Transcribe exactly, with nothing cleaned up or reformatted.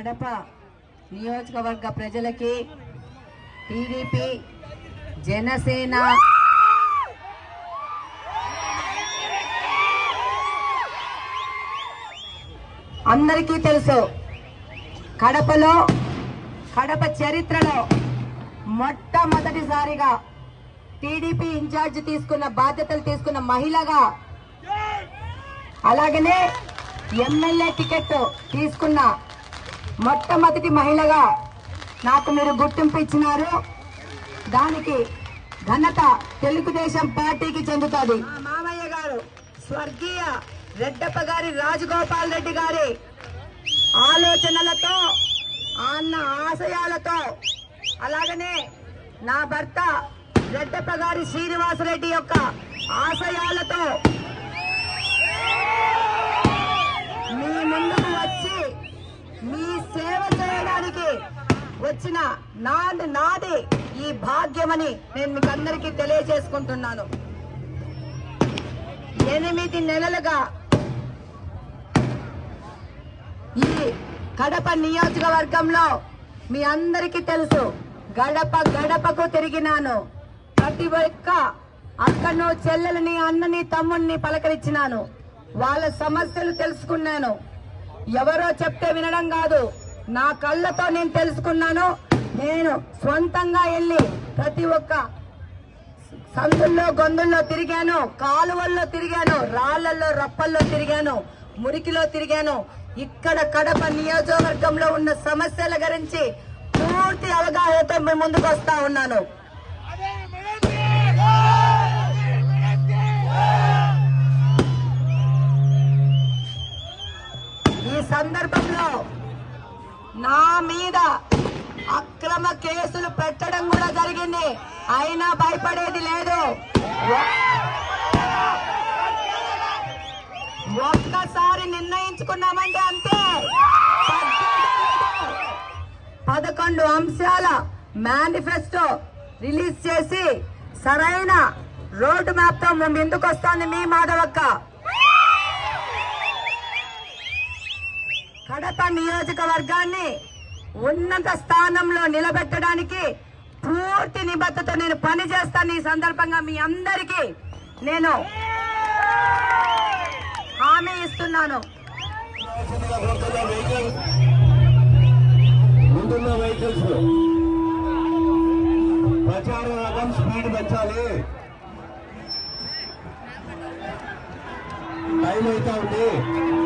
కడప నియోజకవర్గ ప్రజలకి టీడీపీ జనసేన అందరికీ తెలుసు కడపలో కడప చరిత్రలో మొట్టమొదటిసారిగా టీడీపీ ఇన్ఛార్జ్ తీసుకున్న బాధ్యతలు తీసుకున్న మహిళగా అలాగనే ఎమ్మెల్యే టికెట్ తీసుకున్న మొట్టమొదటి మహిళగా నాకు మీరు గుర్తింపు ఇచ్చినారు. దానికి ఘనత తెలుగుదేశం పార్టీకి చెందుతుంది. మామయ్య గారు స్వర్గీయ రెడ్డప్ప గారి రాజగోపాల్ రెడ్డి గారి ఆలోచనలతో అన్న ఆశయాలతో అలాగనే నా భర్త రెడ్డప్ప గారి శ్రీనివాసరెడ్డి యొక్క ఆశయాలతో మీ ముందుకు వచ్చి మీ సేవ చేయడానికి వచ్చిన నాది నాది ఈ భాగ్యమని నేను మీకు అందరికీ తెలియజేసుకుంటున్నాను. ఎనిమిది నెలలుగా ఈ కడప నియోజకవర్గంలో మీ అందరికీ తెలుసు గడప గడపకు తిరిగినాను. ప్రతి ఒక్క అక్కను చెల్లెలని అన్నని తమ్ముడిని పలకరించినాను. వాళ్ళ సమస్యలు తెలుసుకున్నాను. ఎవరో చెప్తే వినడం కాదు, నా కళ్ళతో నేను తెలుసుకున్నాను. నేను స్వంతంగా వెళ్ళి ప్రతి ఒక్క సందుల్లో గొంతుల్లో తిరిగాను, కాలువల్లో తిరిగాను, రాళ్లలో రప్పల్లో తిరిగాను, మురికిలో తిరిగాను. ఇక్కడ కడప నియోజకవర్గంలో ఉన్న సమస్యల గురించి పూర్తి అవగాహనతో మేము ముందుకు వస్తా ఉన్నాను. ఈ సందర్భంలో నా మీద అక్రమ కేసులు పెట్టడం కూడా జరిగింది. అయినా భయపడేది లేదు. ఒక్కసారి నిర్ణయించుకున్నామంటే అంతే. పదకొండు అంశాల మేనిఫెస్టో రిలీజ్ చేసి సరైన రోడ్ మ్యాప్ తో మేము ఎందుకు వస్తోంది మీ మాధవక్క. కడప నియోజకవర్గాన్ని ఉన్నత స్థానంలో నిలబెట్టడానికి పూర్తి నిబద్ధత నేను పని చేస్తాను. ఈ సందర్భంగా మీ అందరికీ నేను హామీ ఇస్తున్నాను. ముందున్న వెహికల్స్ ప్రచార రకం స్పీడ్ పెంచాలి. టైం అవుతా ఉంది.